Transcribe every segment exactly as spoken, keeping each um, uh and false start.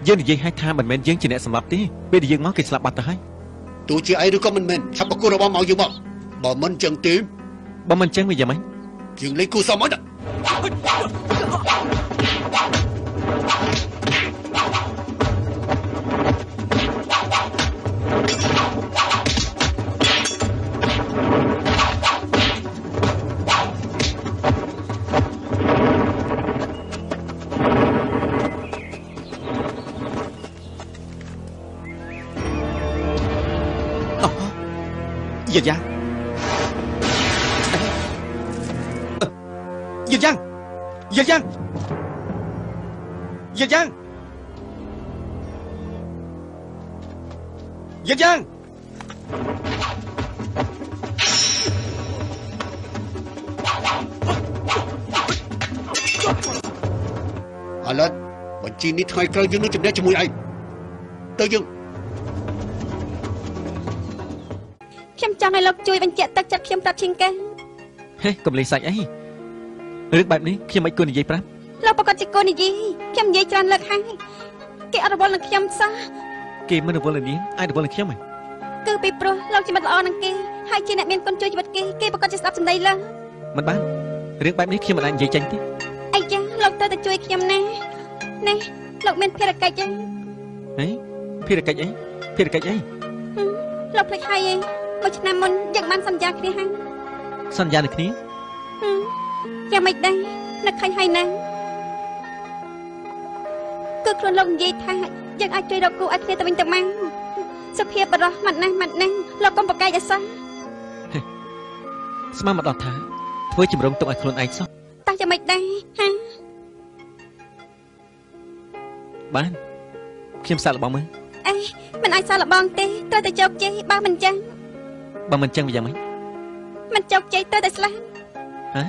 យើងនិយាយឲ្យថាមិនមែនយើងជាអ្នកសម្លាប់ទេពេលដែលយើងមកគេស្លាប់បាត់ទៅហើយទោះជាអីឬក៏មិនមែនថាបកគោរបស់មកយើងមកបើមិនចឹងទេបើមិនចឹងវាយ៉ាងម៉េចយើងលេងគូសមអត់ Giật Giang Giật Giang Giật Giang Giật Giang Giật Giang Alan បញ្ជីនេះថ្ងៃក្រោយយើងនឹងជំនះជាមួយឯងទៅយើងខ្ញុំចង់ឲ្យលោកជួយបញ្ជាក់ទឹកចិត្តខ្ញុំប្រាប់ឈិងកែហេកុំលេងសាច់អីរឿងបែបនេះខ្ញុំមិនគួរនិយាយប្រាប់លោកប្រកាសជាគួរនិយាយខ្ញុំនិយាយច្រើនលើកហើយគេអត់រវល់នឹងខ្ញុំសោះគេមិនរវល់នឹងនាងអាចរវល់នឹងខ្ញុំហ៎គឺពីព្រោះលោកជាមិត្តល្អនឹងគេហើយជាអ្នកមានគុណជួយជីវិតគេគេប្រកាសជាស្ដាប់សម្ដីឡើងមិនបានរឿងបែបនេះខ្ញុំមិនអាចនិយាយចេញទេអីចឹងលោកត្រូវតែជួយខ្ញុំណានេះលោកមានភារកិច្ចទេហេភារកិច្ចអីភារកិច្ចអីលោកភ្លេចហើយឯងមួយឆ្នាំមុនយើងបានសន្យាគ្នាហើយសន្យានឹងគ្នាយ៉ាងម៉េចដែរនឹកឃើញហើយណាគឺខ្លួនលោកនិយាយថាយើងអាចជួយរកគូឲ្យគ្នាទៅវិញទៅមកសុភាពបរោះមិនណាស់មិនណាស់លោកកុំប្រកែកអសោះស្មានមកដល់ថាធ្វើជំរំទុកឲ្យខ្លួនឯងសោះតោះយ៉ាងម៉េចដែរហាបានខ្ញុំសាកល្បងមើលអេមិនអាចសាកល្បងទេត្រូវតែជោគជ័យបើមិនចឹងបើមិនចឹងវាយ៉ាងម៉េចមិនជោគជ័យត្រូវតែស្លាប់ហ៎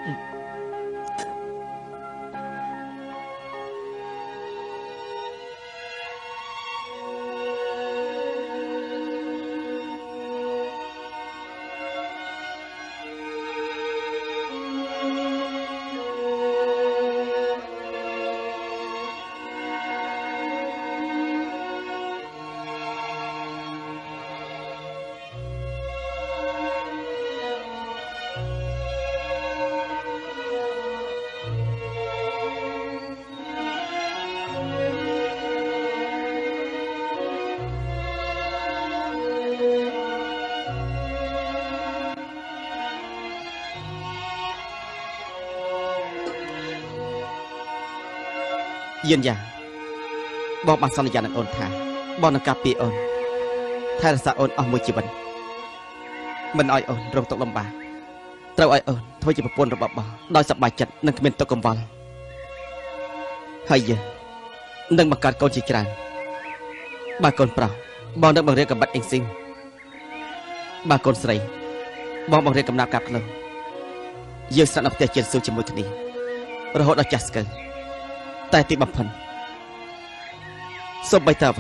យានយ៉ាបងបានសន្យានឹងអូនថាបងនឹងការពារអូនថែរក្សាអូនអស់មួយជីវិតមិនឲ្យអូនរងទុក្ខលំបាកត្រូវឲ្យអូនធ្វើជាប្រពន្ធរបស់បងដោយសប្បាយចិត្តនិងគ្មានទុក្ខកង្វល់ហើយយើងនឹងបង្កើតកូនជាច្រើនបើកូនប្រុសបងនឹងបង្រៀនកំបាត់អេងស៊ីងបើកូនស្រីបងបង្រៀនកំណាប់កាប់ខ្លួនយើងស្នាក់នៅផ្ទះជាតិស៊ូជាមួយគ្នារហូតដល់ចាស់ស្កើតែទីបំផុតសូម្បីតែអ្វី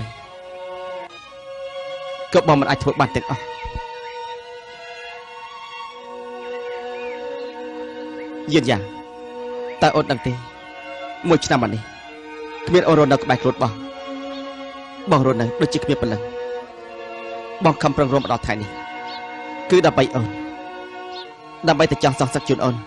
ក៏បងមិនអាចធ្វើបានទាំងអស់យឺនយ៉ាងតើអូនដឹងទេមួយឆ្នាំមកនេះគ្មានអូនរស់នៅក្បែរខ្លួនបងបងរស់នៅដូចជាគ្មានព្រលឹងបងខំប្រឹងរំដល់ថ្ងៃនេះគឺដើម្បីអូនដើម្បីតែចង់សងសឹកជូនអូន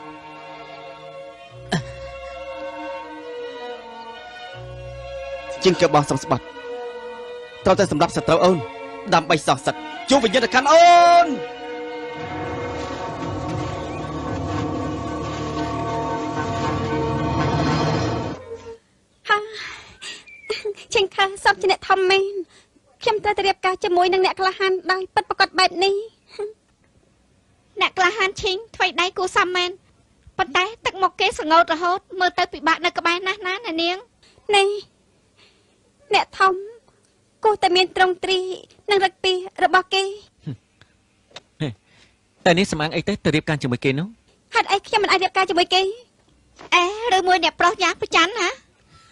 ជាងកបោះសំស្បាត់ត្រូវតែសម្រាប់សត្រូវអូនដើម្បីសងសឹកជួបវិញ្ញាណក្ខន្ធអូនហាជាងខាសពជាអ្នកធំមែនខ្ញុំត្រូវតែរៀបការជាមួយនឹងអ្នកក្លាហានដោយពិតប្រាកដបែបនេះអ្នកក្លាហានឈិងថ្មីដៃគូសំមែនប៉ុន្តែទឹកមកគេសងោតរហូតមើលទៅពិបាកនៅក្បែរណាស់ណាអ្នកនាងនេះអ្នកធំគោះតែមានត្រង់ទ្រីនិងរឹកពីរបស់គេតែនេះសម្អាងអីទៅទៅរៀបការជាមួយគេនោះហេតុអីខ្ញុំមិនអាចរៀបការជាមួយគេអេឬមួយអ្នកប្រុសយ៉ាងប្រច័ណ្ឌណា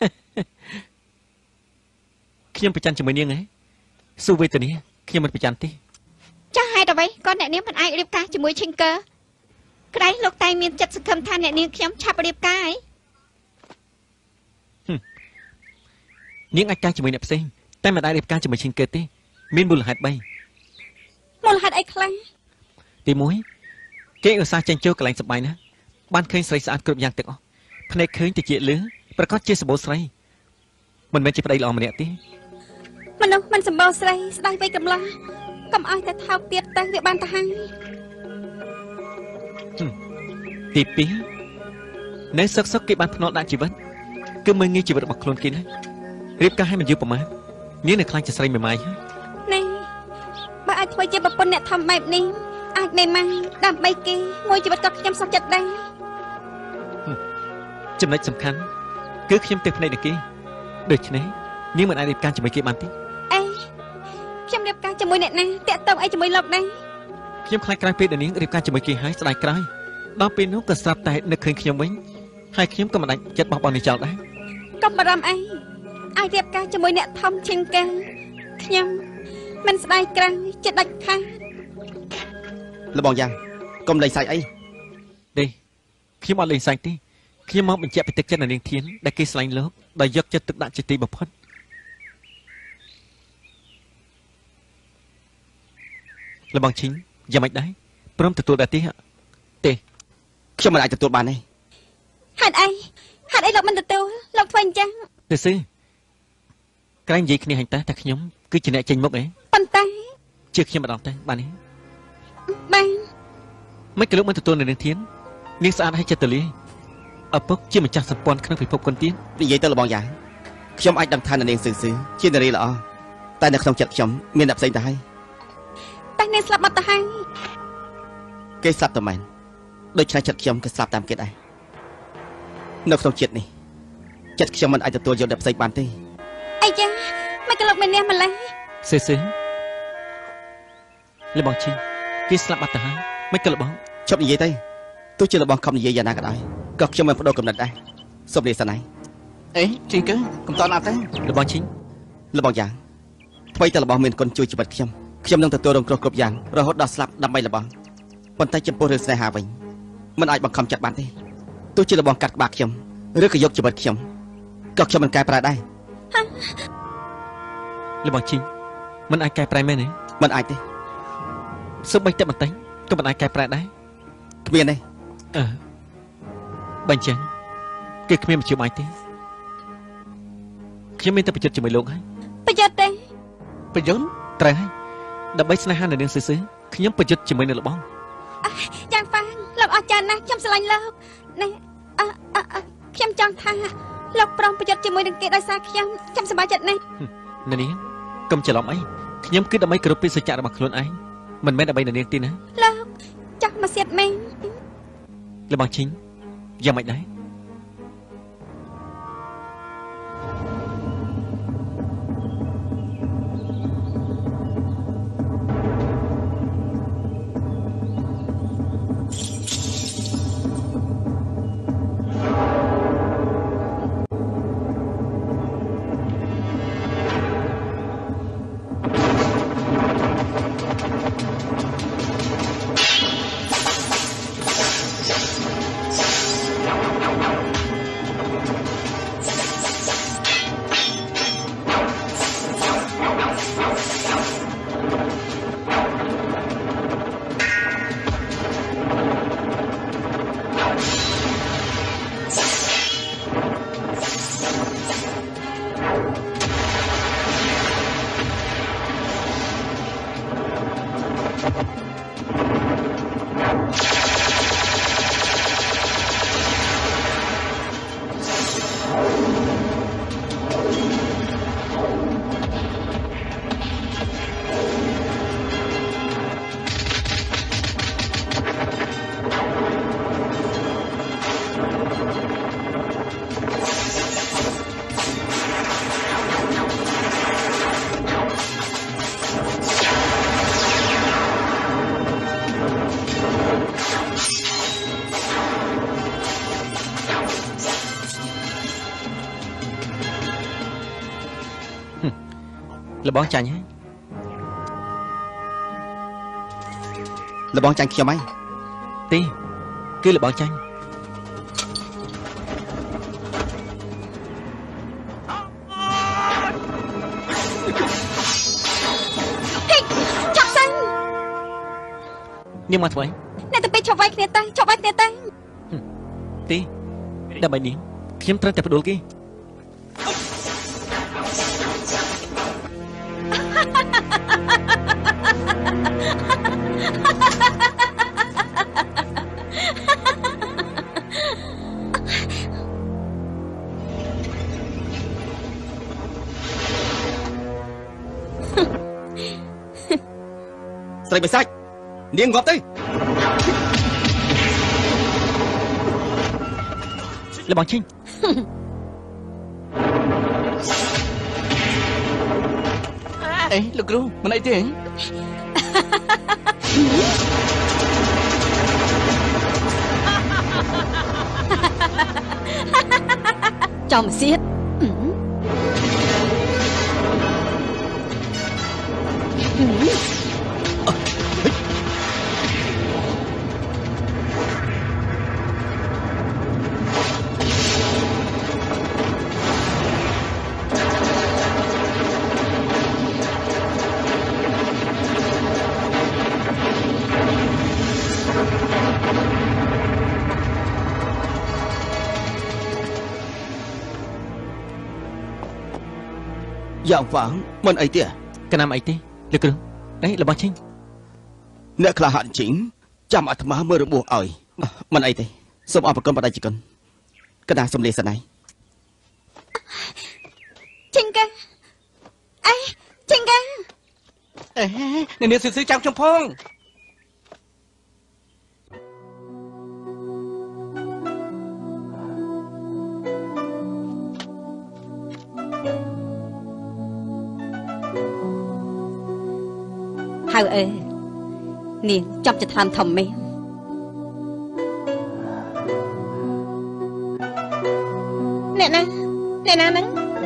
ខ្ញុំប្រច័ណ្ឌជាមួយនាងហ៎ស៊ូវេទនីខ្ញុំមិនប្រច័ណ្ឌទេចាស់ហេតុអ្វីក៏អ្នកនាងមិនអាចរៀបការជាមួយឈិងកើក្តីលោកតែមានចិត្តសង្ឃឹមថាអ្នកនាងខ្ញុំឆាប់រៀបការអីនាងអាចការជាមួយអ្នកផ្សេងតែមិនអាចរៀបការជាមួយឈិនកើតទេមានមូលហេតុបីមូលហេតុអីខ្លះទីមួយគេឧស្សាហ៍ចេញចូលកន្លែងសប្បាយណាស់បានឃើញស្រីស្អាតគ្រប់យ៉ាងទាំងអស់ភ្នែកឃើញតិចលឿប្រកាសជាសម្បូរស្រីមិនមែនជាប្តីល្អម្នាក់ទេមនុស្សមិនសម្បូរស្រីស្ដាយវ័យកំឡោះកុំឲ្យតែថោកទៀតទៅវាបានទៅហើយទីពីរនៅសឹកសឹកគេបានភ្នាល់ដាក់ជីវិតគឺមើងងាយជីវិតរបស់ខ្លួនគេណារៀបការឲ្យមិនយូរប្រមាណនាងនៅខ្លាចជាស្រីមេម៉ាយនេះបើអាចធ្វើជាប្រពន្ធអ្នកធំបែបនេះអាចមេម៉ាយដើម្បីគេមួយជីវិតក៏ខ្ញុំសុខចិត្តដែរចំណុចសំខាន់គឺខ្ញុំទិភ្នែកនឹងគេដូច្នេះនាងមិនអាចរៀបការជាមួយគេបានទេអេខ្ញុំរៀបការជាមួយអ្នកណាតាក់ទងអីជាមួយលោកដែរខ្ញុំខ្លាចក្រោយពេលដែលនាងរៀបការជាមួយគេហើយស្ដាយក្រោយដល់ពេលនោះក៏ស្រាប់តែនឹកឃើញខ្ញុំវិញហើយខ្ញុំក៏មិនអាចចិត្តបោះបង់នេះចោលដែរកុំបារម្ភអីអាចរៀបការជាមួយអ្នកធំឈិនកាំងខ្ញុំមិនស្ដាយក្រោយចិត្តដាច់ខាតលបងយ៉ាងកុំលេងសើចអីទេខ្ញុំអត់លេងសើចទេខ្ញុំមកបញ្ជាក់ពីទឹកចិត្តនាងធានដែលគេស្លាញ់លោកដោយយកចិត្តទុកដាក់ជាទីបំផុតលបងឈិញយ៉ាងម៉េចដែរព្រមទទួលដែរទេទេខ្ញុំមិនអាចទទួលបានទេហេតុអីហេតុអីលោកមិនទទួលលោកធ្វើអញ្ចឹងទេស៊ឺក្រែងនិយាយគ្នាហាញ់តាតែខ្ញុំគឺជាអ្នកចេញមុខឯងប៉ុន្តែជាខ្ញុំម្ដងទៅបានទេបានមិនក៏លោកមិនទទួលនៅនាងធាននាងស្អាតហើយចិត្តទលាឪពុកជាម្ចាស់សម្ព័ន្ធក្នុងពិភពគុណទៀននិយាយទៅលបងយ៉ាងខ្ញុំអាចដឹងថានាងស៊ឺស៊ឺជានារីល្អតែនៅក្នុងចិត្តខ្ញុំមានអ្នកផ្សេងទៅហើយតែនាងស្លាប់បាត់ទៅហើយគេស្លាប់តែមែនដូច្នេះចិត្តខ្ញុំក៏ស្លាប់តាមគេដែរនៅក្នុងជាតិនេះចិត្តខ្ញុំមិនអាចទទួលយកអ្នកផ្សេងបានទេអីចឹងមិនក៏លោកមាននាងម្លេះស៊ឺស៊ឺលបងឈីគេស្លាប់បាត់ទៅហើយមិនក៏លបងជប់និយាយទៅទោះជាលបងខំនិយាយយ៉ាងណាក៏ដោយក៏ខ្ញុំមិនបដូរកំណត់ដែរសុំលាសិនហើយអេជីងគឺកុំតន់អត់ទេលបងឈីលបងយ៉ាងថ្មីតែលបងមានគុណជួយជីវិតខ្ញុំខ្ញុំនឹងទទួលរងគ្រោះគ្រប់យ៉ាងរហូតដល់ស្លាប់ដើម្បីលបងប៉ុន្តែចំពោះរឿងស្នេហាវិញមិនអាចបង្ខំចិត្តបានទេទោះជាលបងកាត់ក្បាលខ្ញុំឬក៏យកជីវិតខ្ញុំក៏ខ្ញុំមិនកែប្រែដែរលបងឈីមិនអាចកែប្រែមែនទេមិនអាចទេសូម្បីតែបន្តិចក៏មិនអាចកែប្រែដែរគ្មានទេអឺបើអញ្ចឹងគឺគ្មានមជ្ឈបាយទេខ្ញុំមានតែប្រយុទ្ធជាមួយលោកហើយប្រយុទ្ធទេប្រយុទ្ធត្រូវហើយដើម្បីស្នេហានៅនាងស៊ឺស៊ឺខ្ញុំប្រយុទ្ធជាមួយនៅលបងយ៉ាងហ្វាងលោកអស្ចារ្យណាស់ខ្ញុំស្រឡាញ់លោកនេះអឺខ្ញុំចង់ថាលោកព្រមប្រយុទ្ធជាមួយនឹងគេដោយសារខ្ញុំខ្ញុំសប្បាយចិត្តណាស់នាងកុំច្រឡំអីខ្ញុំគឺដើម្បីគោរពពីសច្ចៈរបស់ខ្លួនឯងមិនមែនដើម្បីនាងទេណាលោកចាស់មកសៀតមែនលបងឈិញយ៉ាងម៉េចដែរលបងចាញ់ហើយលបងចាញ់ខ្ញុំហើយទេគឺលបងចាញ់នាងមកធ្វើអីអ្នកទៅពេលឈប់វាយគ្នាទៅឈប់វាយគ្នាទៅទីដើម្បីនាងខ្ញុំត្រូវតែបដូលគេស្រីបិសាចនាងងាប់ទៅលបងឈិញអេលោកគ្រូមិនអីទេចំសៀតយ៉ាងហ្វាងមិនអីទេកណាំអីទេលោកគ្រូអេរបស់ឈិញអ្នកខ្លះហាត់ជីងចាំអាត្មាមើលរបួសឲ្យមិនអីទេសូមអរគុណបដិជគុណកណ្ដាសំលេសណៃជីងកាអេជីងកាអេអ្នកនាងស៊ឺចាំខ្ញុំផងហៅអើនាងចាំจะทำធំមែនអ្នកណាអ្នកណាហ្នឹង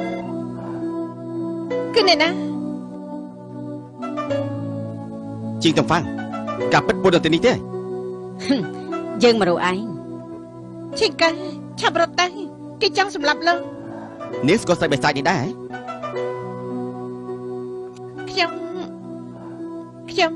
គឺអ្នកណាជីងតំហ្វាំងការពិតពុតនៅទីនេះទេយើងមករកឯងជីងកាឆាប់រត់ទៅគេចង់សម្លាប់លោកនាងស្គាល់ស្រីបិសាចនេះដែរខ្ញុំខ្ញុំ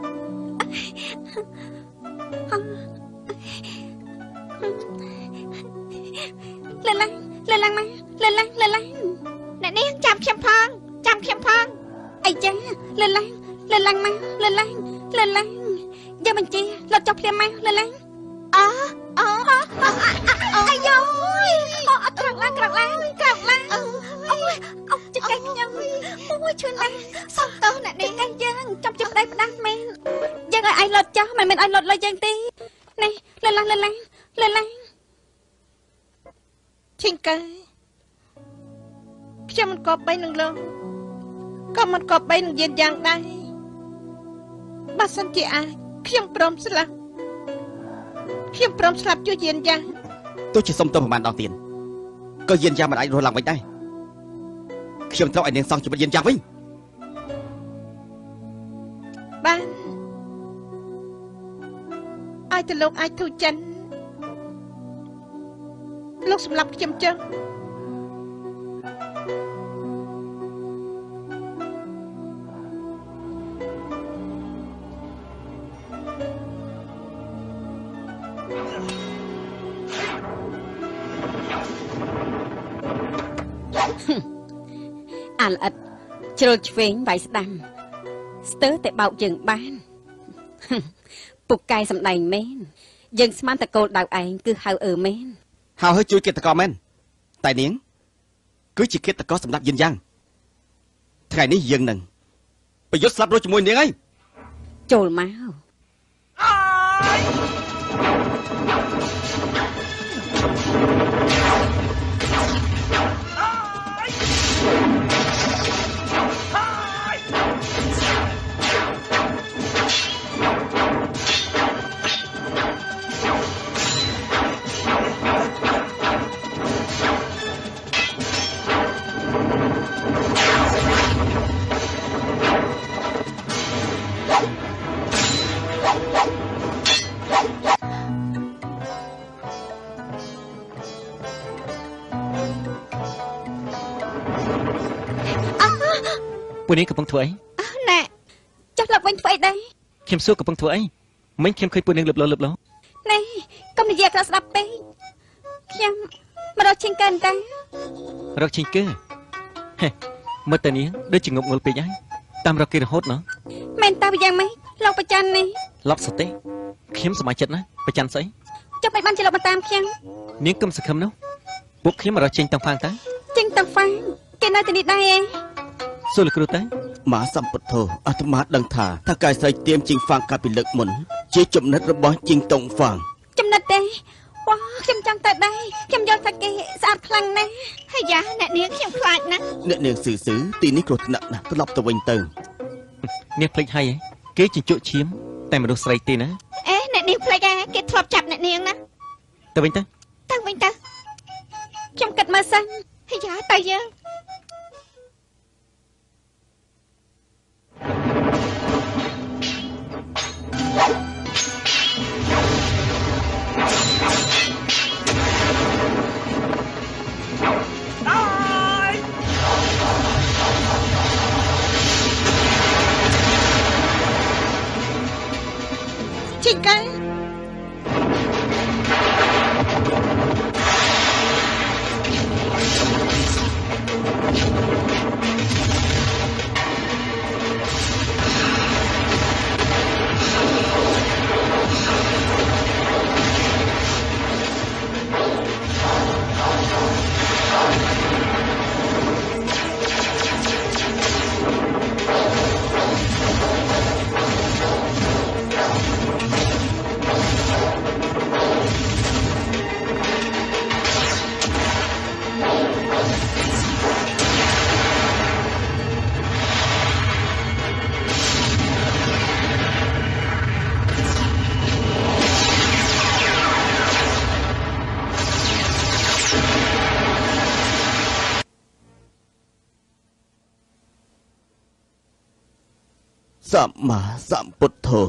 លលាំងលលាំងមកលលាំងលលាំងអ្នកនាងចាំខ្ញុំផងចាំខ្ញុំផងអីចឹងលលាំងលលាំងមកលលាំងលលាំងយកបញ្ជាលត់ចុះភ្លាមមកលលាំងអូអូអាយអូអត់ក្រឹកឡើងក្រឹកឡើងក្រឹកឡើងអូយអូចិត្តកែខ្ញុំអូយឈឺណាស់សំតោអ្នកនាងឯងយើងចាំជិះប្តីផ្ដាស់មែនយើងឲ្យឯងលត់ចុះមិនមែនឲ្យលត់លើយើងទេនេះលលាំងលលាំងលលាំងឈិងកាខ្ញុំមិនគប់បីនឹងលោកក៏មិនគប់បីនឹងយានយ៉ាងដែរបើសិនជាអាចខ្ញុំព្រមស្លាប់ខ្ញុំព្រមស្លាប់ជួយយានយ៉ាងទោះជាសុំទោសប្រហែលដងទៀតក៏យានយ៉ាងមិនអាចរស់ឡើងវិញដែរខ្ញុំត្រូវឲ្យនាងសងជីវិតយានយ៉ាងវិញបានឲ្យទៅលោកអាចធូរចិនលោកសម្លាប់ខ្ញុំចឹងអាល្អិតជ្រុលឆ្វេងវាយស្ដាំស្ទើរតែបោកយើងបានពុកកែសំដែងមែនយើងស្មានតកូលដៅឯងគឺហៅអឺមែនហៅឲ្យជួយគិតតកមែនតែនាងគឺជាគិតតកសម្រាប់យានយ៉ាងថ្ងៃនេះយើងនឹងប្រយុទ្ធស្លាប់រស់ជាមួយនាងហើយចូលមកពួកនេះកំពុងធ្វើអីណែចុះឡើងវិញធ្វើអីដែរខ្ញុំសួរកំពុងធ្វើអីមិញខ្ញុំឃើញពួកនាងលឹបលោលឹបលោនេះកុំនិយាយក្រស្ដាប់ពេកខ្ញុំមករកឈិងកើតែរកឈិងកើហេមើលតើនាងដូចជាងប់ងល់ពេកហើយតាមរកគេរហូតណ៎មែនតើយ៉ាងម៉េចលោកប្រច័ននេះឡប់សទេខ្ញុំសប្បាយចិត្តណាស់ប្រច័នស្អីចុះមិនបានជាលោកមកតាមខ្ញុំនាងកុំសង្ឃឹមនោះពួកខ្ញុំមករកចេញតាំងហ្វាងតើចេញតាំងហ្វាងគេនៅទីនេះដែរឯងសួរលោកគ្រូតើម៉ាសម្ពុទ្ធោអាត្មាដឹងថាថាកាយស្រីទៀមជីងហ្វាងកាលពីលើកមុនជាចំណិតរបស់ជីងតុងហ្វាងចំណិតទេវ៉ាខ្ញុំចង់ទៅដែរខ្ញុំយល់ថាគេស្អាតខ្លាំងណាស់ហើយយ៉ាអ្នកនាងខ្ញុំខ្លាចណាស់អ្នកនាងស៊ឺស៊ឺទីនេះគ្រោះថ្នាក់ណាស់ត្រឡប់ទៅវិញទៅនាងភ្លេចហើយគេជញ្ជក់ឈាមតែមនុស្សស្រីទេណាអេអ្នកនាងភ្លេចហើយគេធ្លាប់ចាប់អ្នកនាងណាទៅវិញទៅទៅវិញទៅខ្ញុំគិតមើលសិនហើយយ៉ាទៅយើងឈិងកើសម្មាសម្ពុទ្ធោ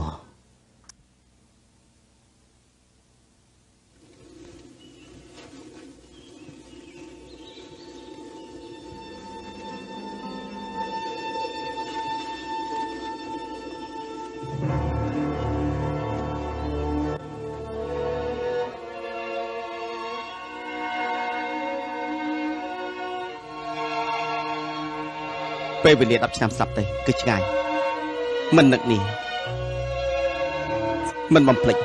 ពេលវេលាដប់ឆ្នាំស្រាប់ទៅគឺឆ្ងាយមិននឹកនេះមិនបំភ្លេច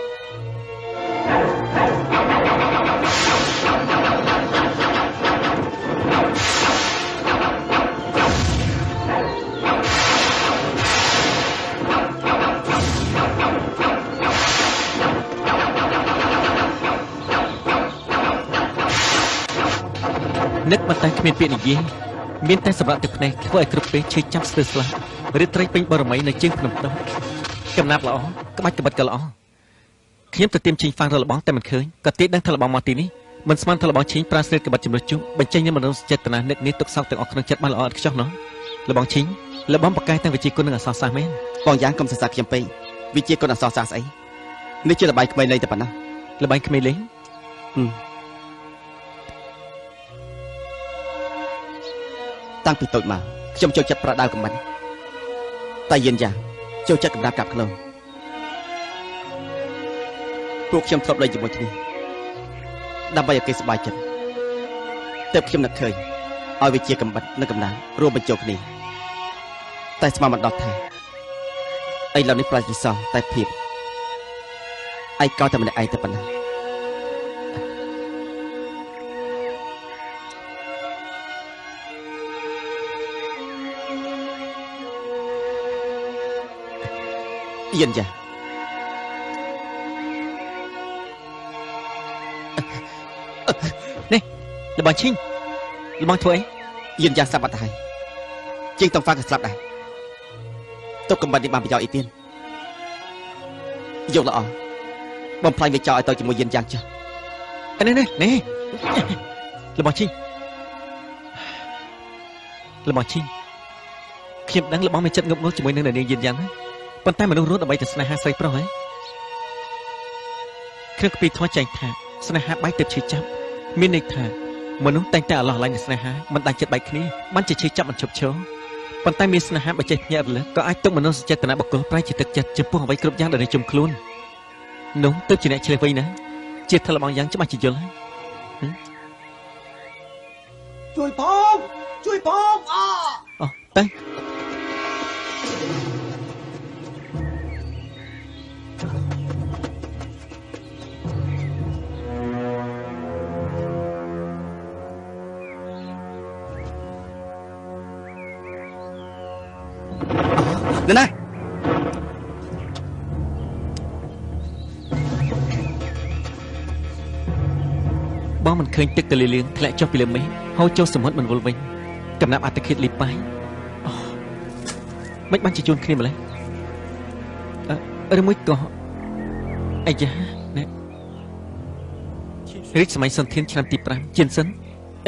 នឹកមិនតែគ្មានពាក្យនិយាយមានតែសម្រាប់ទឹកភ្នែកធ្វើឲ្យគ្រប់ពេលឈឺចាប់ស្ទើរស្លាប់រាត្រីពេញបរមីនៅជើងភ្នំតុងកំណាត់ល្អក្បាច់ក្បិតក៏ល្អខ្ញុំទៅទៀមឈិញហ្វាំងរលបងតែមិនឃើញក៏ទីដឹងថារលបងមកទីនេះមិនស្មានថារលបងឈិញប្រាស្រ័យក្បិតជំនួសជុំបញ្ចេញនូវមនោសញ្ចេតនានឹកនេះទុកសោកទាំងអស់ក្នុងចិត្តបានល្អឥតខ្ចោះណោះរលបងឈិញរលបងបកកាយទាំងវិជាគុណនិងអសរសាស្ត្រមែនបងយ៉ាងកុំសរសើរខ្ញុំពេកវិជាគុណអសរសាស្ត្រស្អីនេះជាល្បែងក្មេងលេងតែប៉ុណ្ណាល្បែងក្មេងលេងតាំងពីតូចមកខ្ញុំចូលចិត្តប្រដៅកំបិនតែយិនយ៉ាងចូលចិត្តកំដាប់កាប់ខ្លួនពួកខ្ញុំធ្លាប់លេងជាមួយគ្នាដើម្បីឲ្យគេសប្បាយចិត្តតែខ្ញុំនឹកឃើញឲ្យវាជាកំបិននិងកំដាប់រួមបញ្ចូលគ្នាតែស្មានមិនដល់ថាអីឡូវនេះប្រតិសោតែភាពឯកោតែម្នាក់ឯងតែប៉ុណ្ណាយិនយ៉ានេះលបងឈិញលបងធ្វើអីយិនយ៉ាស្លាប់បាត់ទៅហើយជាងតង់ហ្វាងក៏ស្លាប់ដែរទុកកំបិតនេះបានប្រយោជន៍អីទៀតយកល្អបំផ្លាញវាចោលឲ្យទៅជាមួយយិនយ៉ាចុះនេះនេះនេះលបងឈិញលបងឈិញខ្ញុំដឹងលបងមានចិត្តងប់ងល់ជាមួយនឹងនាងយិនយ៉ាណាប៉ុន្តែមនុស្សរស់ដើម្បីតែស្នេហាស្រីប្រុសហ៎គ្រឿងពីធម៌ចែងថាស្នេហាបែកទៅឈឺចាប់មានន័យថាមនុស្សតែងតែអាឡោះឡាញ់នឹងស្នេហាមិនដាច់ចិត្តបែកគ្នាបានជាឈឺចាប់មិនឈប់ឈរប៉ុន្តែមានស្នេហាបច្ចេកញាក់រលឹកក៏អាចទុកមនោសញ្ចេតនាបុគ្គលប្រែជាទឹកចិត្តចំពោះអ្វីគ្រប់យ៉ាងដែលនៅជុំខ្លួននោះទើបជាអ្នកឆ្លេះវិញណាជាថ្លបងយ៉ាងច្បាស់ជាយល់ហើយជួយផងជួយផងអអូទៅនរណាបងមិនឃើញទឹកទលាលៀងធ្លាក់ចុះពីលើមេឃហូរចូលសមុទ្រមិនវល់វិញកំណាប់អត្តឃាតលីប៉ៃអូមិនបានជាជួនគ្នាម្លេះអឺឬមួយក៏អាយ៉ាណែរីកសម័យសន្ធានឆ្នាំទីប្រាំជៀនសិនអី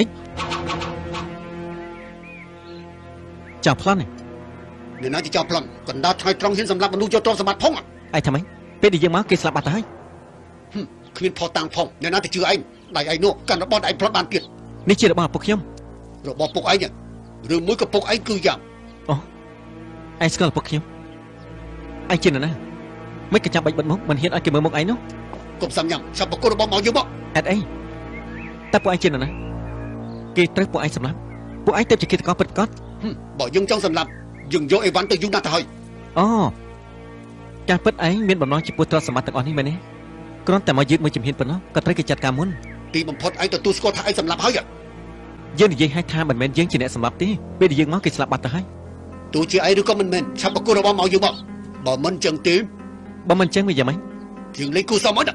ចៅប្លន់អ្នកណាជាចៅប្លន់កណ្ដាលឆ្ងាយត្រង់ហ៊ានសម្លាប់មនុស្សយកទ្រព្យសម្បត្តិផងឯថាម៉េចពេលដែលយើងមកគេស្លាប់បាត់ទៅហើយគ្មានផុសតាំងផងអ្នកណាទៅជឿឯងដៃឯងនោះកាន់របស់ឯងផ្លត់បានទៀតនេះជារបស់ពុកខ្ញុំរបស់ពុកឯងឬមួយក៏ពុកឯងគឺយ៉ាងអូឯងស្គាល់ពុកខ្ញុំឯងជានរណាមិនក៏ចាំបាច់បិទមុខមិនហ៊ានឲ្យគេមើលមុខឯងនោះកុំសំញ៉ាំចាប់បកគោរបស់មកយើងមកអត់អីតែពួកឯងជានរណាគេត្រូវពួកឯងសម្លាប់ពួកឯងទៅជាគេតកពិតកតបើយើងចង់សម្លាប់យើងយកអីវ៉ាន់ទៅយូរណាស់ទៅហើយអូការពិតឯងមានបំណងចំពោះទ្រព្យសម្បត្តិទាំងអស់នេះមែនទេគ្រាន់តែមកយឺតមួយជំហានប៉ុណ្ណោះក៏ត្រូវគេចាត់ការមុនទីបំផុតឯងទទួលស្គាល់ថាឯងសម្លាប់ហើយយើងនិយាយឲ្យថាមិនមែនយើងជាអ្នកសម្លាប់ទេពេលដែលយើងមកគេស្លាប់បាត់ទៅហើយទោះជាឯងឬក៏មិនមែនឆាប់បកគោរបស់មកយើងមកបើមិនចឹងទេបើមិនចឹងវាយ៉ាងម៉េចយើងលេងគូសមអត់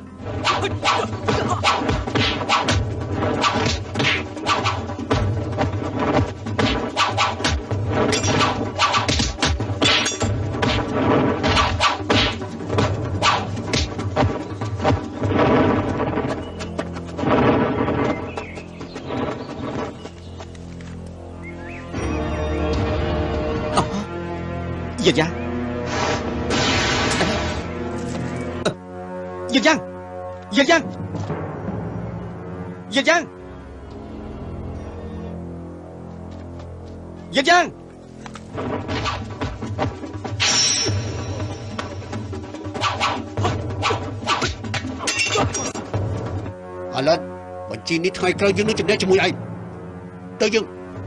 Dừng dang Dừng dang Dừng dang Dừng dang Dừng dang Hả lên Bọn chi ní thay cơ dương nó chùm đế cho mùi ai Tới dương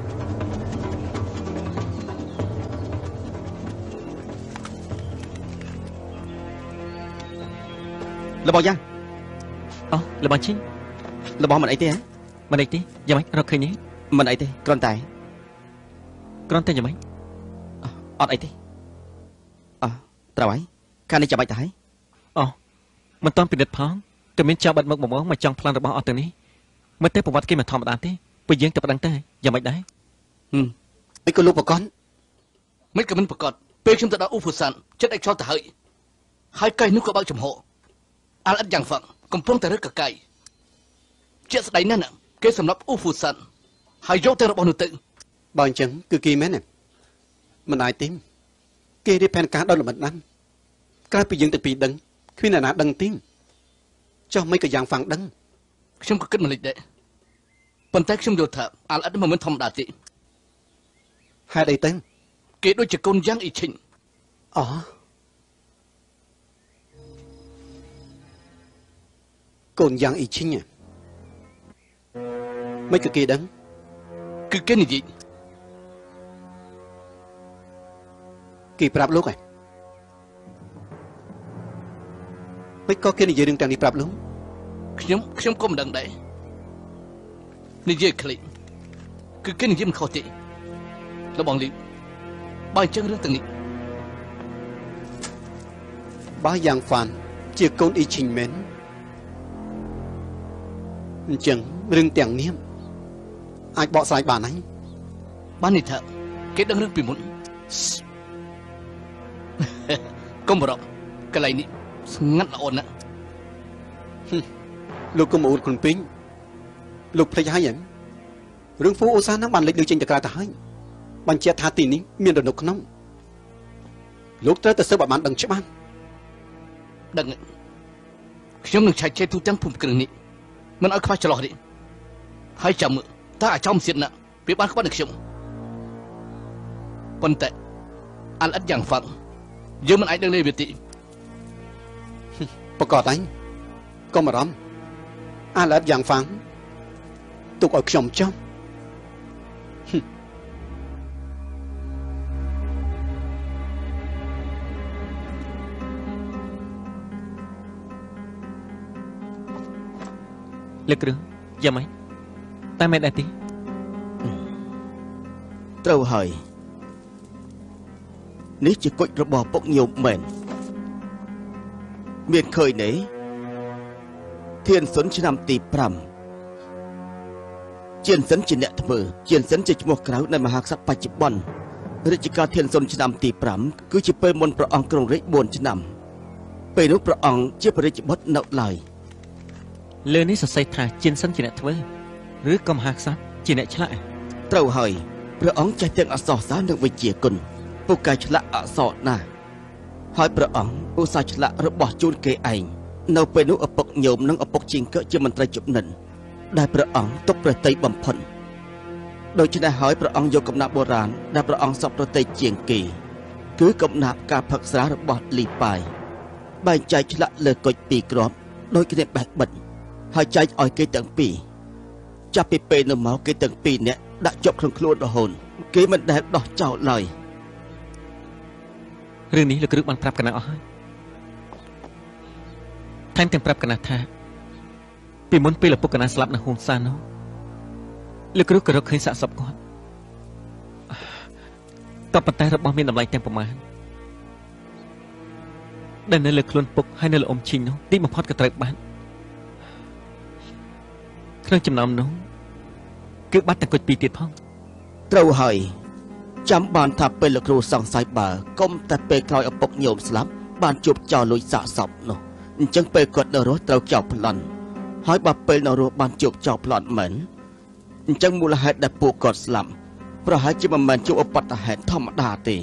Là bò giang Ồ, là bò chi Là bò mình ấy tê hả Mình ấy tê, dạ mấy, nó khơi nhé Mình ấy tê, con tài Con tay dạ mấy Ơt ấy tê Ờ, tao ấy Khá này chào bạch tài Ồ, mình toàn bị địch phóng Tôi mình chào bạch mực một món mà trong plan được bỏ ọt từ ní Mình tế bộ vật kia mà thòm đàn tê Bây giờ tập đăng tê, dạ mấy đấy Ừ, mấy con lúc bà con Mấy cái mình bà con Bây chúng ta đã ưu phụ sản Chất ạch cho ta hợi Hai cây nước có bao chùm hộ Al ít dạng phận Còn phong ta rất cả cây Chuyện sẽ đánh nè Cái sầm lấp ưu phụ sản Hai dấu tên là bọn nữ tự Bao chẳng cứ kỳ mến nè Mình ai tím Kê đi pen cá đâu là mình ăn Cái bị dựng từ bị đăng Khi nào nạ đăng tím Cho mấy cái dạng phẳng đăng Không có kết mà lịch đệ Phần tác không được thở Al ít mà mình thông đạt chị Hai đây tên Kê đôi chả con giang y trình Ờ Còn giang y trình à Mấy cái kia đăng Cứ cái này gì Kỳ prap lúc à Mấy có cái này gì đừng chẳng đi prap lúc Không, không có một đằng đấy Này gì khởi Cứ cái này gì mình khó chị Là bọn liệu Bài chân rất từng nghị Ba giang phản Chỉ con y trình mến Chẳng rừng tiếng niêm Ai bỏ sai bàn anh Ba này thợ Cái đăng rừng bị muốn Không bỏ rộng Cái này này Ngắt là ổn á Lúc có một con pính Lúc thấy hai em Rừng phố ô xa nó bàn lịch lưu trình cho cả ta hai Bàn chia tha tì ní Miền đồn nục nông Lúc tới ta sơ bảo bạn đằng chế ban Đằng Chúng đừng chạy chạy thu trắng phùm cường ní Mình ơi khoa cho lọ đi Hai chồng Ta ở trong diện nè Vì bạn không bắt được chúng ប៉ុន្តែអាល្អិតយ៉ាងហ្វាំងយើងមិនអាចដឹងនៃវាទេប្រកាសអញកុំអារម្មណ៍អាល្អិតយ៉ាងហ្វាំងទុកឲ្យខ្ញុំចុះលើកគ្រឿងយ៉ាងម៉េចតែមិនដែរទេត្រូវហើយនេះជាគុជរបស់ពុកញោមមែនមានឃើញទេធានសុនឆ្នាំទីប្រាំជានសិនជាអ្នកធ្វើជានសិនជាឈ្មោះក្រៅនៃមហាក្សត្របច្ចុប្បន្នរាជការធានសុនឆ្នាំទីប្រាំគឺជាពេលមុនព្រះអង្គគ្រងរាជ្យបួនឆ្នាំពេលនោះព្រះអង្គជាព្រះរាជបុត្រនៅឡើយលើនេះសរសេរថាជានសិនជាអ្នកធ្វើឬក៏មហាក្សត្រជាអ្នកឆ្លាក់ត្រូវហើយព្រះអង្គចេះទាំងអក្សរសាស្ត្រនិងវិជ្ជាគុណពូកែឆ្លាក់អក្សរណាស់ហើយព្រះអង្គឧស្សាហ៍ឆ្លាក់របស់ជូនគេឯងនៅពេលនោះឪពុកញោមនិងឪពុកជីងកឹកជាមន្ត្រីជំនិនដែលព្រះអង្គទុកប្រតិយបំផុតដូច្នេះហើយព្រះអង្គយកកំណាប់បុរាណដែលព្រះអង្គសពប្រតិយជាងគេគឺកំណាប់ការផឹកស្រារបស់លីប៉ាយបែងចែកឆ្លាក់លើគុជពីរគ្រាប់ដោយគ្នាបេះបិទហើយចែកឲ្យគេទាំងពីរចាប់ពីពេលនោះមកគេទាំងពីរនាក់ដាក់ជាប់ក្នុងខ្លួនរហូតគេមិនដែលដោះចោលឡើយរឿងនេះលោកគ្រូបានប្រាប់កណាអស់ហើយថែមទាំងប្រាប់កណាថាពីមុនពេលឪពុកកណាស្លាប់នៅហួងសាននោះលោកគ្រូក៏រកឃើញសាកសពគាត់ក៏ប៉ុន្តែរបស់មានតម្លៃទាំងប្រមាណដែលនៅលើខ្លួនពុកហើយនៅលើអ៊ំឈីងនោះទីបំផុតក៏ត្រូវបានក្នុងចំណោមនោះគឺបាត់ទាំងគុជពីរទៀតផងត្រូវហើយចាំបានថាពេលលោកគ្រូសង្ស័យបើកុំតែពេលក្រោយឪពុកញោមស្លាប់បានជួបចោលលួចសាកសពនោះអញ្ចឹងពេលគាត់នៅរស់ត្រូវចោលប្លន់ហើយបើពេលនៅរស់បានជួបចោលប្លន់មែនអញ្ចឹងមូលហេតុដែលពួកគាត់ស្លាប់ប្រហែលជាមិនមែនជួបឧបទ្ទហេតុធម្មតាទេ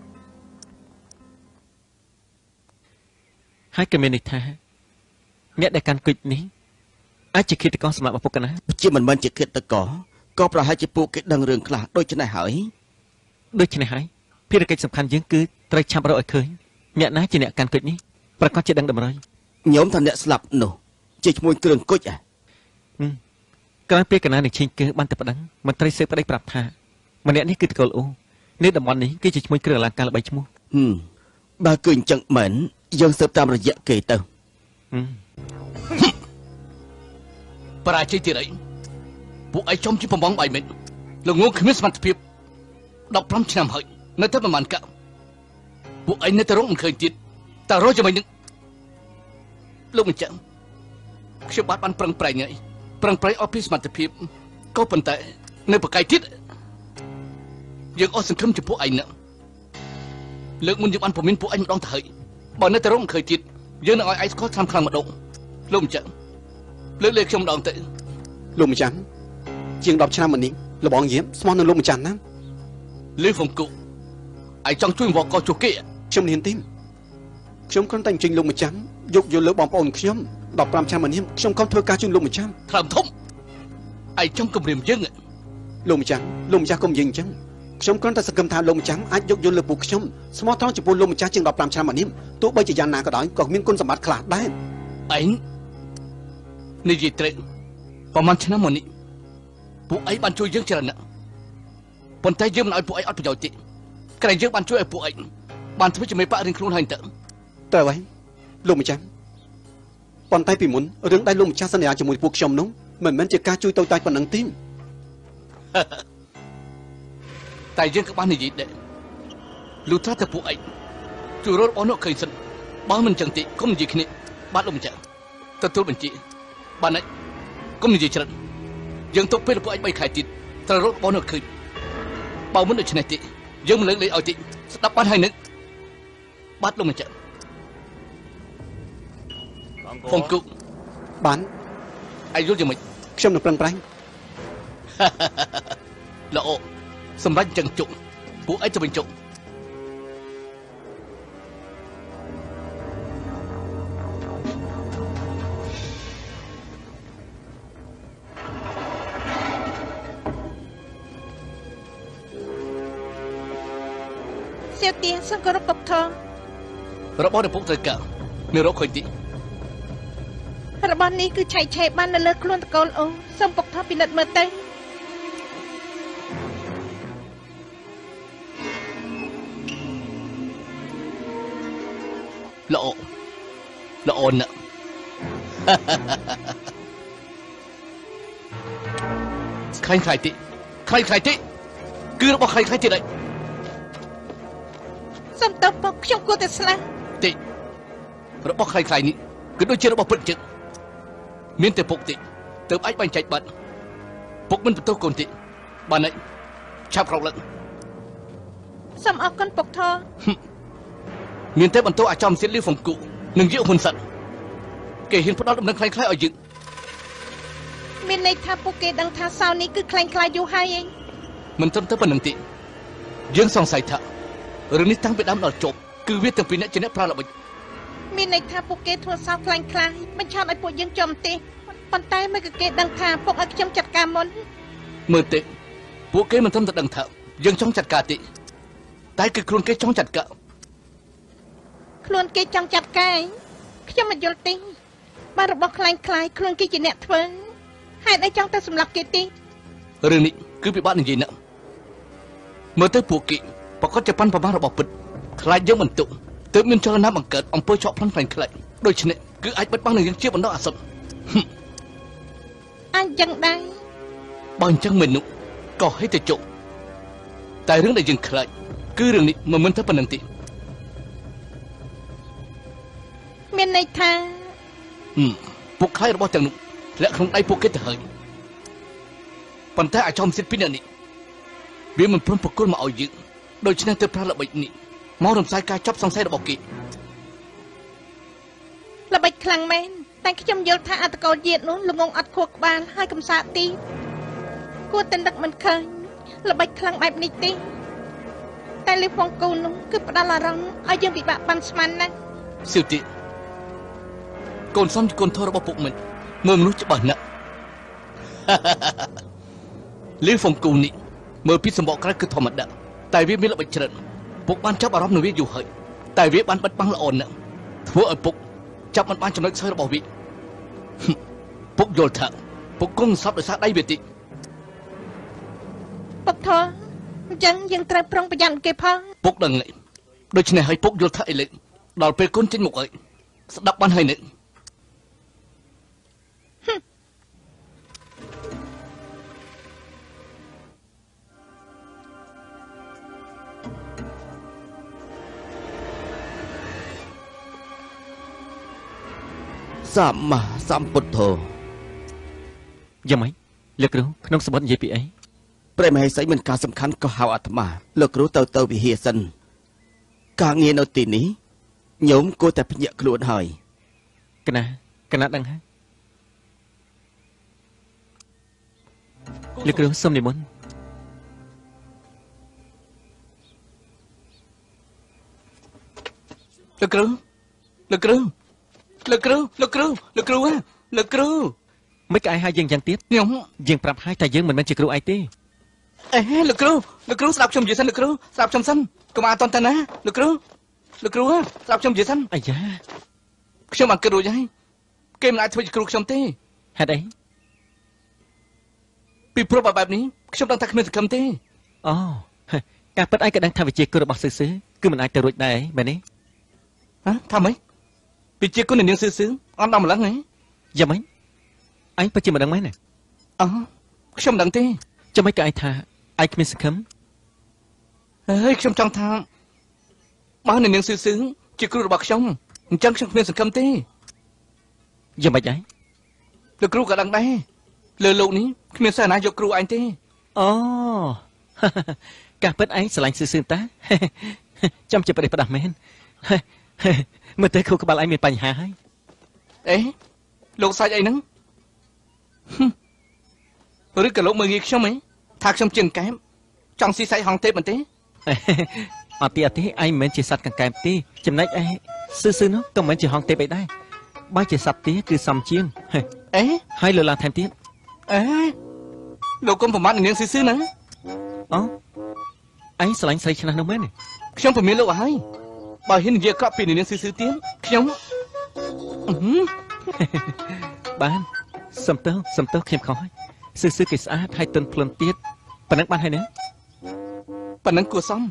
ហើយក៏មានន័យថាអ្នកដែលកាន់គុជនេះអាចជាឃាតករសម្រាប់ឪពុកកណាជាមិនមែនជាឃាតករក៏ប្រហែលជាពួកគេដឹងរឿងខ្លះដូច្នេះហើយដូច្នេះហើយភារកិច្ចសំខាន់យើងគឺត្រូវឆាប់រកឲ្យឃើញអ្នកណាជាអ្នកកាន់គុជនេះប្រកាសជាដឹងតម្រុយញោមថាអ្នកស្លាប់នោះជាឈ្មោះគ្រឿងគុជអាក្រោយពេលកណានឹងឈិញគឺបានតែប្តឹងមន្ត្រីស៊ើបប្តីប្រាប់ថាម្នាក់នេះគឺតកូលអ៊ូនៅតំបន់នេះគឺជាឈ្មោះគ្រឿងអលង្ការល្បីឈ្មោះបើគឺអញ្ចឹងមែនយើងស៊ើបតាមរយៈគេទៅប្រាជ័យទៀតអីពួកឯងចំជាបំងបាយមិញលោកងងគ្មានសមត្ថភាពដប់ប្រាំឆ្នាំហើយនៅតែប្រហែលកៅពួកឯងនៅតែរកមិនឃើញទៀតតើរកយ៉ាងម៉េចនឹងលោកម្ចាស់ខ្ញុំបាទបានប្រឹងប្រែងហើយប្រឹងប្រែងអស់ពីសមត្ថភាពក៏ប៉ុន្តែនៅប្រកែកទៀតយើងអស់សង្ឃឹមចំពោះឯងណាលើកមុនយើងបានព្រមានពួកឯងម្ដងទៅហើយបើនៅតែរកមិនឃើញទៀតយើងនឹងឲ្យឯងស្គាល់ឆ្នាំខ្លាំងម្ដងលោកម្ចាស់លើកលើខ្ញុំម្ដងទៅលោកម្ចាស់ជាងដប់ឆ្នាំមុននេះលបងយាមស្មោះនឹងលោកម្ចាស់ណាលឺហ្វុំគូឯងចង់ជួយវកកជួគេខ្ញុំហ៊ានទីមខ្ញុំគ្រាន់តែអញ្ជើញលោកម្ចាស់យកយកលើបងប្អូនខ្ញុំដប់ប្រាំឆ្នាំមុននេះខ្ញុំខំធ្វើការជួយលោកម្ចាស់ថ្លើមធំឯងចង់គម្រាមយើងលោកម្ចាស់លោកម្ចាស់កុំយើងអញ្ចឹងខ្ញុំគ្រាន់តែសង្ឃឹមថាលោកម្ចាស់អាចយកយកលើពួកខ្ញុំស្មោះត្រង់ចំពោះលោកម្ចាស់ជាងដប់ប្រាំឆ្នាំមុននេះទោះបីជាយ៉ាងណាក៏ដោយក៏មានគុណសម្បត្តិខ្លះដែរឯងនិយាយត្រេកប្រហែលឆ្នាំមុននេះពួកឯងបានជួយយើងច្រើនណាស់ប៉ុន្តែយើងមិនឲ្យពួកឯងអត់ប្រយោជន៍ទេក្រែងយើងបានជួយឲ្យពួកឯងបានធ្វើជាមេបាក់រៀងខ្លួនហើយទៅត្រូវហើយលោកម្ចាស់ប៉ុន្តែពីមុនរឿងដែលលោកម្ចាស់សន្យាជាមួយពួកខ្ញុំនោះមិនមែនជាការជួយតូចតាចប៉ុណ្ណឹងទេតែយើងក៏បាននិយាយដែរលុះថាតែពួកឯងជួយរត់អស់នោះឃើញសិនបើមិនចឹងទេកុំនិយាយគ្នាបាទលោកម្ចាស់ទទួលបញ្ជាបានហើយកុំនិយាយច្រើនយើងទុកពេលពួកឯងបីខែទៀតត្រូវរត់បោះនោះឃើញបើមិនដូច្នេះទេយើងមិនលើកលែងឲ្យទេស្ដាប់បានហើយនឹងបាទលោកម្ចាស់ហ្វុំគូបានឯងយល់យ៉ាងម៉េចខ្ញុំនឹងប្រឹងប្រែងល្អសម្រាប់ចឹងជុកពួកឯងទៅវិញជុកសៀវទាសង្ករបពុកធររបស់ដែលពុកត្រូវការមានរកឃើញទីរបស់នេះគឺឆៃឆេបាននៅលើខ្លួនតកូលអូសូមពុកធរពិនិត្យមើលទៅល្អល្អណាស់ខ្លាញ់ខ្លាយទីខ្លាញ់ខ្លាយទីគឺរបស់ខ្លាញ់ខ្លាយទីđấy សូមតើពុកខ្ញុំគួរតែស្លាប់ទីរបស់ខ្លាញ់ខ្លាយនេះគឺដូចជារបស់ពិតចឹងមានតែពុកទីទើបអាចបាញ់ចែកបាត់ពុកមិនបន្ទោសកូនទីបានហើយឆាប់ក្រោកឡើងសូមអរគុណពុកធរមានតែបន្ទោសអាចចំសៀតលីហ្វុងគូនឹងយកហ៊ុនសិនគេហ៊ានផ្ដោតដំណឹងខ្លាញ់ខ្លាយឲ្យយើងមានន័យថាពួកគេដឹងថាសៅនេះគឺខ្លាញ់ខ្លាយយូរហើយឯងមិនត្រឹមតែប៉ុណ្្នឹងទេយើងសង្ស័យថារឿងនេះតាំងពីដើមដល់ចប់គឺវាទាំងពីរអ្នកជាអ្នកប្រើល្បិចមានន័យថាពួកគេធ្វើសៅខ្លាញ់ខ្លាយបញ្ឆោតឲ្យពួកយើងចំទេប៉ុន្តែមិនក៏គេដឹងថាពុកឲ្យខ្ញុំចាត់ការមុនមើលទេពួកគេមិនត្រឹមតែដឹងថាយើងចង់ចាត់ការទេតែគឺខ្លួនគេចង់ចាត់ការខ្លួនគេចង់ចាត់ការខ្ញុំមិនយល់ទេបានរបស់ខ្លាញ់ខ្លាយខ្លួនគេជាអ្នកធ្វើហេតុអីចង់តែសម្លាប់គេទេរឿងនេះគឺពិបាកនិយាយណាស់មើលទៅពួកគេប្រកាសជាប៉ាន់ប្រមាណរបស់ពិតខ្លាចយើងបន្ទុកទើបមានចលនាបង្កើតអំពើឆក់ផ្លន់ខ្លាញ់ខ្លាចដូច្នេះគឺអាចបិទបាំងនឹងយើងជាបណ្ដោះអាសន្នអញចឹងដែរបើអញ្ចឹងមែននោះក៏ហេតុតែចុកតែរឿងដែលយើងខ្លាចគឺរឿងនេះមិនមែនតែប៉ុណ្្នឹងទេមានន័យថាពួកខ្លាចរបស់ទាំងនោះលាក់ក្នុងដៃពួកគេទៅហើយប៉ុន្តែអាចចំសិទ្ធពីអ្នកនេះវាមិនព្រមប្រគល់មកឲ្យយើងដូច្នេះទើបប្រើល្បិចនេះមករំសាយការចាប់សង្ស័យរបស់គេល្បិចខ្លាំងមែនតែខ្ញុំយល់ថាអត្តកោជាតិនោះល្ងងអត់ខួរក្បាលហើយកំសាកទីគួរតែនឹកមិនឃើញល្បិចខ្លាំងបែបនេះទេតែលីហ្វុងគូនោះគឺផ្ដាល់អារម្មណ៍ឲ្យយើងពិបាកប៉ាន់ស្មានណាស់សៀវទីកូនសំជាកូនធររបស់ពុកមិនមើលមនុស្សច្បាស់ណាស់ លីហ្វុងគូនេះមើលពីសម្បកក្រៅគឺធម្មតាតែវាមានល្បិចច្រើនពុកបានចាប់អារម្មណ៍នឹងវាយូរហើយតែវាបានបិទបាំងល្អណាស់ធ្វើឲ្យពុកចាប់មិនបានចំណុចខ្សោយរបស់វា ពុកយល់ថាពុកគង់សពដោយសារដៃវាតិចពុកធរអញ្ចឹងយើងត្រូវប្រុងប្រយ័ត្នគេផងពុកដឹងហើយដូច្នេះឲ្យពុកយល់ថាអីលេដល់ពេលកូនចេញមកហើយស្ដាប់បានហើយនេះសម្មាសម្ពុទ្ធោយ៉ាងម៉េចលោកគ្រូក្នុងសម្បត្តិនិយាយពីអីព្រះមហេសីមានការសំខាន់ក៏ហៅអាត្មាលោកគ្រូទៅទៅវិហារសិនការងារនៅទីនេះញោមគួរតែភ្ញាក់ខ្លួនហើយកណាកណាដឹងហើយលោកគ្រូសូមនិមន្តលោកគ្រូលោកគ្រូលោកគ្រូលោកគ្រូលោកគ្រូលោកគ្រូមិនក្អែហើយយើងយ៉ាងទៀតខ្ញុំយើងប្រាប់ហើយតែយើងមិនមែនជាគ្រូឯទេអេលោកគ្រូលោកគ្រូស្ដាប់ខ្ញុំនិយាយសិនលោកគ្រូស្ដាប់ខ្ញុំសិនកុំអាតតទៅណាលោកគ្រូលោកគ្រូស្ដាប់ខ្ញុំនិយាយសិនអាយ៉ាខ្ញុំបានគិតរួចហើយគេមិនអាចធ្វើជាគ្រូខ្ញុំទេហេតុអីពីព្រោះបែបនេះខ្ញុំដឹងថាគ្មានសង្ឃឹមទេអូការពិតឯងក៏ដឹងថាវិជាគុណរបស់ស៊ឺស៊ឺគឺមិនអាចទៅរួចដែរមែនទេហ៎ថាម៉េចវិជាគុណនាងស៊ឺស៊ឺអត់ដល់ម្លឹងហ៎យ៉ាងម៉េចអញពិតជាមិនដឹងមែនទេអូខ្ញុំមិនដឹងទេចាំមិនក៏ឯងថាឯងគ្មានសង្ឃឹមហើយខ្ញុំចង់ថាបើនាងស៊ឺស៊ឺជាគ្រូរបស់ខ្ញុំអញ្ចឹងខ្ញុំគ្មានសង្ឃឹមទេយ៉ាងម៉េចឯងលោកគ្រូក៏ដឹងដែរលើលោកនេះគ្មានសិស្សណាយកគ្រូឯងទេអូ ការពិតឯងស្រឡាញ់ស៊ឺស៊ឺតា ចាំជាប្រទេសផ្ដាស់មែន មើលទៅខួរក្បាលឯងមានបញ្ហាហើយអេលោកសាច់អីហ្នឹងឬក៏លោកមើលងាយខ្ញុំហ៎ថាខ្ញុំជាអង្កែបចង់ស៊ីសាច់ហងទេពមែនទេអត់ទេអត់ទេឯងមិនមែនជាសត្វកង្កែបទេចំណែកឯងស៊ឺស៊ឺនោះក៏មិនមែនជាហងទេពអីដែរបើជាសត្វទេគឺសំជាងអេហើយលើឡើងថែមទៀតអេលោកកុំប្រមាថនាងស៊ឺស៊ឺណាអូ anh sẽ lánh say chân nó mới này ខ្ញុំពមៀនលោកឲ្យបើហ៊ាននិយាយក្រក់ពីនាងស៊ឺស៊ឺទៀតខ្ញុំបានសំទោសំទោខ្ញុំខុសហើយស៊ឺស៊ឺគេស្អាតហើយទន់ភ្លន់ទៀតប៉ណ្ណឹងបានហើយណាប៉ណ្ណឹងគួរសម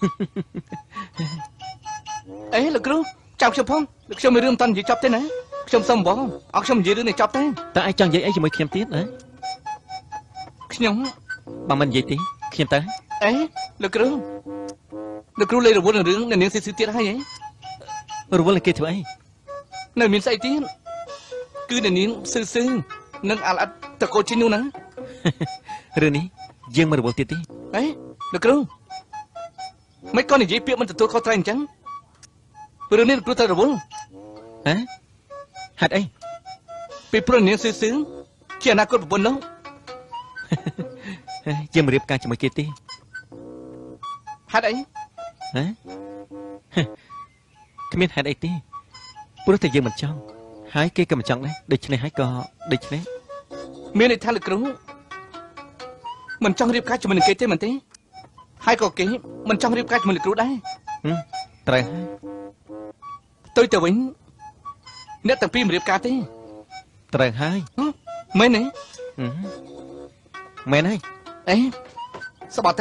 អេលោកគ្រូចាំខ្ញុំផងលោកខ្ញុំមានរឿងមិនតាន់និយាយចប់ទេណាខ្ញុំសុំបងអត់ខ្ញុំនិយាយរឿងនេះចប់ទេតើឯងចង់និយាយអីជាមួយខ្ញុំទៀតណាខ្ញុំបើមិននិយាយទេខ្ញុំទៅអេលោកគ្រូលោកគ្រូលេរវល់នឹងរឿងនាងស៊ឺស៊ឺទៀតហើយហ៎រវល់គេធ្វើអីនៅមានស្អីទៀតគឺនាងស៊ឺស៊ឺនឹងអាល់អត់តកូជីនោះណារឿងនេះយើងមិនរវល់ទៀតទេអេលោកគ្រូមិនក៏និយាយពាក្យមិនទទួលខុសត្រូវអញ្ចឹងរឿងនេះលោកគ្រូត្រូវរវល់ហ៎ហេតុអីពីព្រោះនាងស៊ឺស៊ឺជាអនាគតប្រពន្ធនោះយើងមិនរៀបការជាមួយគេទេហេតុអីហ៎គ្មានហេតុអីទេព្រោះតែយើងមិនចង់ហើយគេក៏មិនចង់ដែរដូច្នេះហើយក៏ដូច្នេះមានន័យថាលោកគ្រូមិនចង់រៀបការជាមួយនឹងគេទេមែនទេហើយក៏គេមិនចង់រៀបការជាមួយលោកគ្រូដែរត្រូវហើយទៅទៅវិញអ្នកទាំងពីរមិនរៀបការទេត្រូវហើយមែនទេមែនហើយអេសបត់ទេ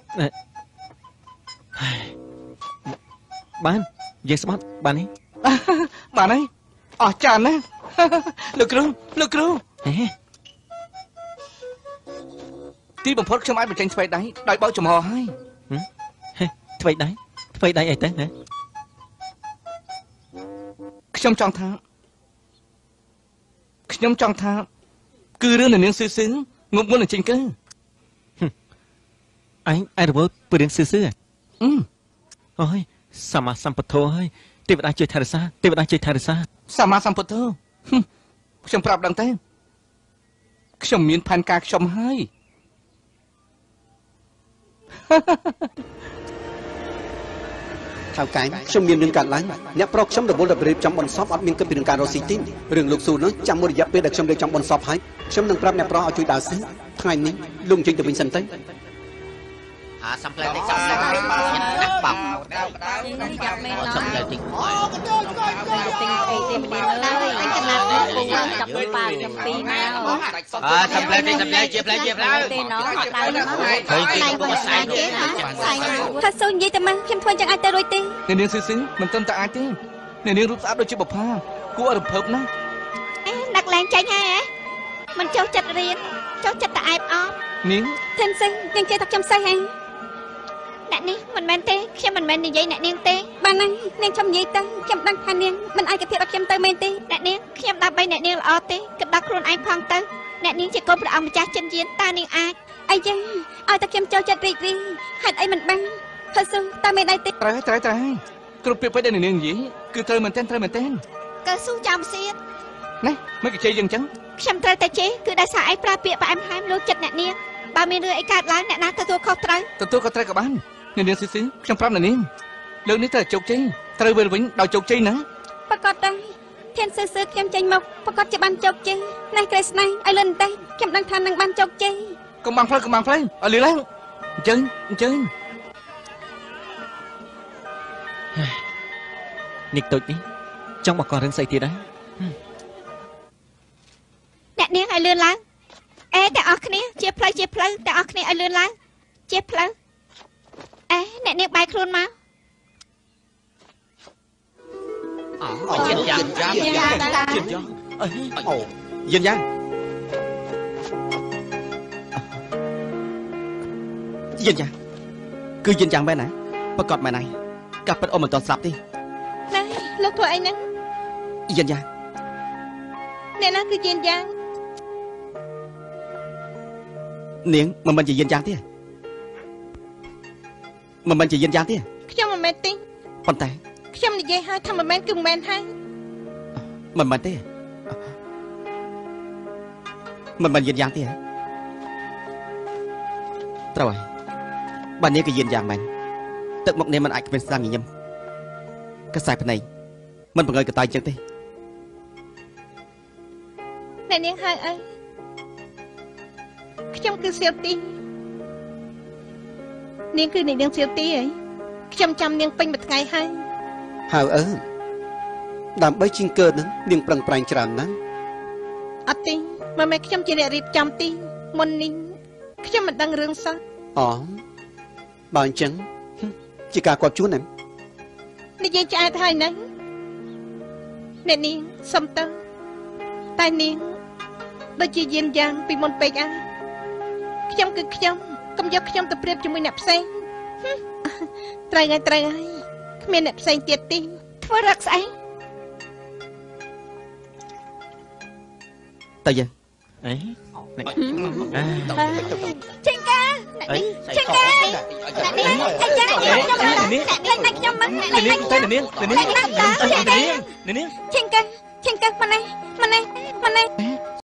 បានយើងស្បត់បាននេះបានហើយអស់ចានណា លោកគ្រូលោកគ្រូហេទីបំផុតខ្ញុំអាចបញ្ចេញស្វ័យដៃដោយបើកចំហហើយថ្វីដៃថ្វីដៃអីទៅហ៎ខ្ញុំចង់ថាខ្ញុំចង់ថាគឺរឿងនាងស៊ឺស៊ឺងប់ងល់នឹងចេញកើអញអញរវល់ពីរឿងស៊ឺស៊ឺអឺអូយសម្មាសម្ពុទ្ធោហើយទេវតាជួយថែរក្សាទេវតាជួយថែរក្សាសម្មាសម្ពុទ្ធោខ្ញុំប្រាប់ដឹងទេខ្ញុំមានផែនការខ្ញុំហើយថៅកែខ្ញុំមានរឿងកាត់ឡើងអ្នកប្រុសខ្ញុំរវល់ដល់រៀបចំបនសពអត់មានគិតពីរឿងការរកស៊ីទីរឿងលោកស៊ូនោះចាំមួយរយៈពេលដែលខ្ញុំរៀបចំបនសពហើយខ្ញុំនឹងប្រាប់អ្នកប្រុសឲ្យជួយដើរស៊ីថ្ងៃនេះលោកចេញទៅវិញសិនទៅអាសំផ្លែតិចសំផ្លែតិចខ្ញុំដាក់បោកចាំមែនដល់សំផ្លែតិចអូកញ្ចក់ឆ្កយឆ្កយទិញអីទេមិនដឹងឡើយអញចំណាប់ទៅពងចាប់ប៉ាចំពីមកអើសំផ្លែតិចសំផ្លែជាផ្លែជាផ្លែទេណោះអត់ដៅមកឃើញគេពុកសាយគេហ៎សាយថាសូននិយាយតែមកខ្ញុំធ្វើចឹងអាចទៅរួចទេនាងស៊ឺស៊ឺមិនត្រឹមតែអាចទេនាងរូបស្អាតដូចជាបុប្ផាគួរឲ្យរំភើបណាស់អេដាក់ឡើងចាញ់ហើយហ៎មិនចុះចិត្តរៀនចុះចិត្តតែអែបអបនាងថេនសិងយើងជឿថាខ្ញុំសេះហ៎អ្នកនេះមិនមែនទេខ្ញុំមិនមែននិយាយអ្នកនាងទេបានណានាងខ្ញុំនិយាយទៅខ្ញុំដឹងថានាងមិនអាចភាពឲ្យខ្ញុំទៅមែនទេអ្នកនាងខ្ញុំដើម្បីអ្នកនាងល្អទេគិតដល់ខ្លួនឯងផងទៅអ្នកនាងជាកូនព្រះអង្គម្ចាស់ចិនយានតើនាងអាចអីចឹងឲ្យតែខ្ញុំចូលចិត្តរីករាយហេតុអីមិនបានហើយស៊ូតើមានអីទេត្រូវត្រូវត្រូវគ្រប់ពាក្យពេចន៍ដែលនាងនិយាយគឺត្រូវមែនទែនត្រូវមែនទែនកើស៊ូចាំសៀតណែមិនគេជេរយើងចឹងខ្ញុំត្រូវតែជេរគឺដោយសារឯងប្រើពាក្យផ្អែមល្ហែមលោកចិត្តអ្នកនាងបើមានរឿងអីកើតឡើងអ្នកណាទទួលខុសត្រូវទទួលក៏ត្រូវក៏បាននាងស៊ឺស៊ឺខ្ញុំប្រាប់នាងលើកនេះត្រូវជោគជ័យត្រូវវិលវិញដោយជោគជ័យណាប្រកាសទៅធានស៊ឺស៊ឺខ្ញុំចេញមកប្រកាសជាបានជោគជ័យណែក្រេស្នៃឲ្យលឿនតែខ្ញុំដឹងថានឹងបានជោគជ័យកុំបាំងផ្លូវកុំបាំងផ្លូវឲ្យលឿនឡើងអញ្ចឹងអញ្ចឹងនិកតូចនេះចង់បកករឿងស្អីទៀតដែរអ្នកនាងឲ្យលឿនឡើងអេតែអស់គ្នាជាផ្លូវជាផ្លូវតែអស់គ្នាឲ្យលឿនឡើងជាផ្លូវអេអ្នកនាងបែរខ្លួនមកអូយជាតិយ៉ាងយ៉ាងជាតិយ៉ាងអីអូយិនយ៉ាងយិនយ៉ាងគឺយិនយ៉ាងមែនណាប្រកាសមែនហើយកាប់ពិតអូមិនតន់ស្លាប់ទេណែលោកធ្វើអីហ្នឹងយិនយ៉ាងអ្នកណាគឺយានយ៉ាងនាងមិនមិនជាយិនយ៉ាងទេមិនមិនជាយិនយ៉ាងទេខ្ញុំមិនមែនទេប៉ុន្តែខ្ញុំនិយាយហើយថាមិនមែនគឺមិនមែនហើយមិនមិនទេមិនមិនយិនយ៉ាងទេត្រូវហើយបើនាងក៏យិនយ៉ាងមែនទឹកមុខនាងមិនអាចគ្មានស្ដាំញញឹមកសែភ្នែកមិនបង្ហើយកតាយចឹងទេអ្នកនាងហៅអីខ្ញុំគឺសៀវទីនាងគឺនាងសៀវទីហីខ្ញុំចាំនាងពេញមួយថ្ងៃហើយហៅអើដើម្បីជីងកើតនឹងនាងប្រឹងប្រែងច្រើនណាស់អត់ទេម៉ែម៉ែខ្ញុំជាអ្នករៀបចំទីមុននេះខ្ញុំមិនដឹងរឿងសោះអូបើអញ្ចឹងជាការគាត់ជួនណានិយាយឆ្អែតហើយណាអ្នកនាងសុំទៅតែនាងដូចជាយានយ៉ាងពីមុនពេកអើខ្ញុំគឺខ្ញុំកុំយកខ្ញុំទៅប្រៀបជាមួយអ្នកផ្សេងត្រូវហើយត្រូវហើយគ្មានអ្នកផ្សេងទៀតទេធ្វើរកស្អីទៅយើងអីចេញកាចេញកាអ្នកនាងអីយ៉ាងខ្ញុំខ្ញុំលេងខ្ញុំមិនលេងខ្ញុំនាងនាងនាងនាងនាងចេញកាចេញកាម៉ណែម៉ណែម៉ណែ